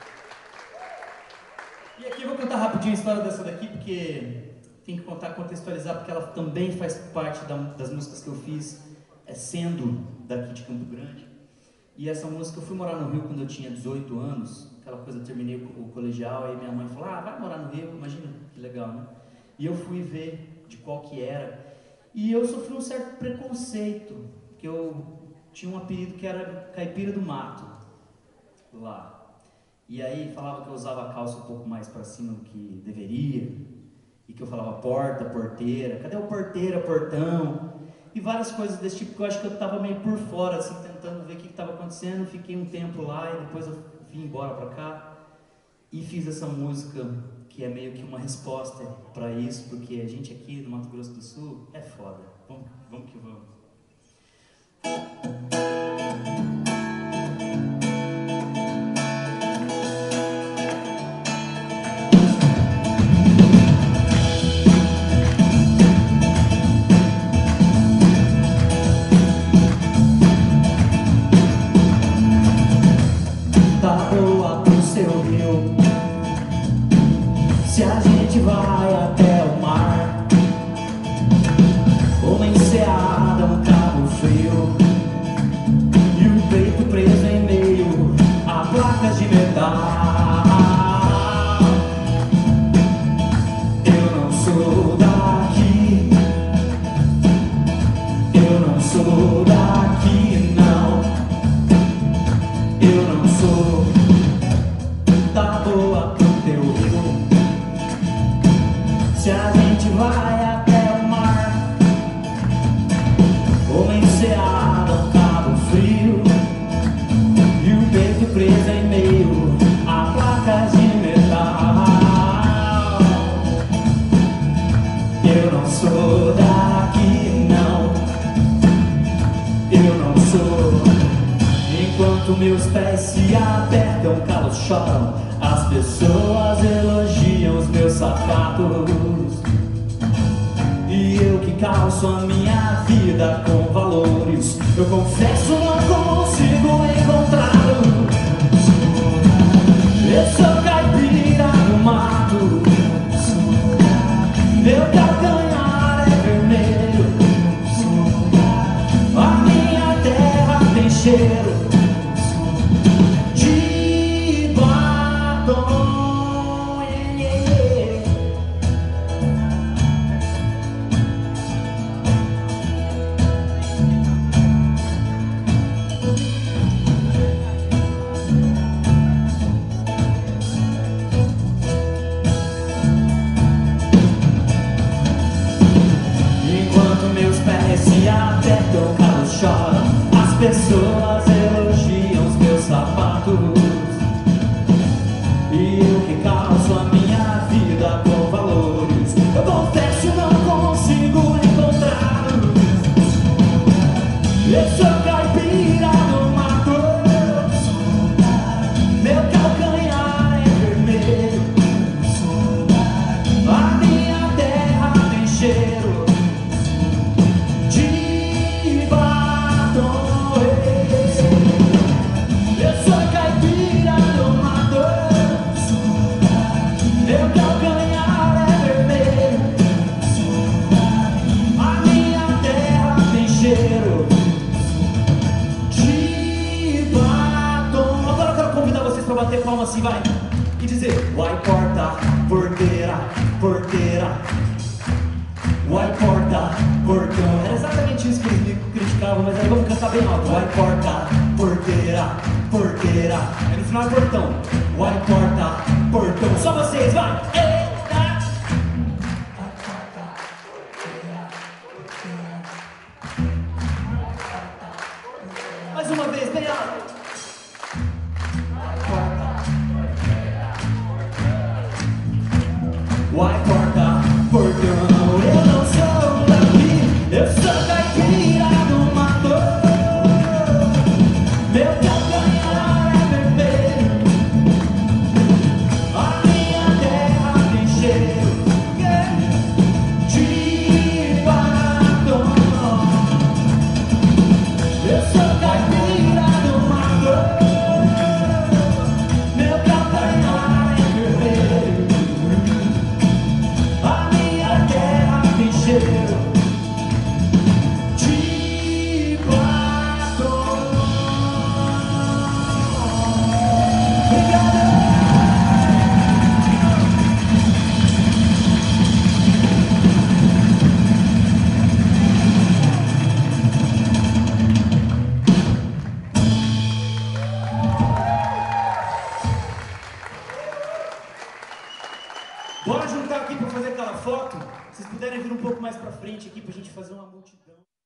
E aqui eu vou contar rapidinho a história dessa daqui, porque tem que contextualizar, porque ela também faz parte das músicas que eu fiz, sendo daqui de Campo Grande. E essa música, eu fui morar no Rio quando eu tinha 18 anos, aquela coisa, eu terminei o colegial, aí minha mãe falou, vai morar no Rio, imagina que legal, né? E eu fui ver de qual que era, e eu sofri um certo preconceito, porque eu tinha um apelido que era Caipira do Mato, lá. E aí falava que eu usava a calça um pouco mais pra cima do que deveria, e que eu falava porta, porteira, cadê o porteira, portão? E várias coisas desse tipo, que eu acho que eu estava meio por fora, assim, tentando ver o que estava acontecendo. Fiquei um tempo lá e depois eu vim embora para cá e fiz essa música que é meio que uma resposta para isso, porque a gente aqui no Mato Grosso do Sul é foda. Vamos que vamos. Se a gente vai até o mar, uma enseada, um cabo frio e o peito preso em meio a placas de metal. Eu não sou daqui, eu não sou daqui, não. Eu não sou da boa pro teu rio. Se a gente vai até o mar, uma enseada, um cabo frio e o peito preso em meio a placas de metal. Eu não sou daqui, não. Eu não sou. Enquanto meus pés se apertam, calos choram, as pessoas elogiam os meus sapatos. E eu que calço a minha vida com valores, eu confesso, não consigo encontrá-los. Eu sou caipira do mato, meu calcanhar é vermelho, a minha terra tem cheiro de batom. Se apertam, calos choram, as pessoas elogiam os meus sapatos. E eu que calço a minha vida com valores, eu confesso, não consigo encontrá-los. Eu sou caipira do mato, meu calcanhar é vermelho, a minha terra tem cheiro de batom. Eu sou caipira do mato, meu calcanhar é vermelho, a minha terra tem cheiro de batom. Agora eu quero convidar vocês para bater palma assim, vai, e dizer: vai porta, porteira, porteira, vai porta, portão. Era exatamente isso que eles me criticavam, mas aí vamos cantar bem alto. Vai porta, porteira, porteira. Aí no final é portão. Uai, porta, portão. Só vocês, vai! Eita! Mais uma vez, bem alto. Uai, porta, portão. Eu não sou daqui, eu sou caipira do mato. Meu calcanhar é vermelho, a minha terra tem cheiro de batom. Eu sou caipira do mato. Meu calcanhar é vermelho, a minha terra tem cheiro de batom. Obrigado! Bora juntar aqui para fazer aquela foto? Se vocês puderem vir um pouco mais para frente aqui pra gente fazer uma multidão.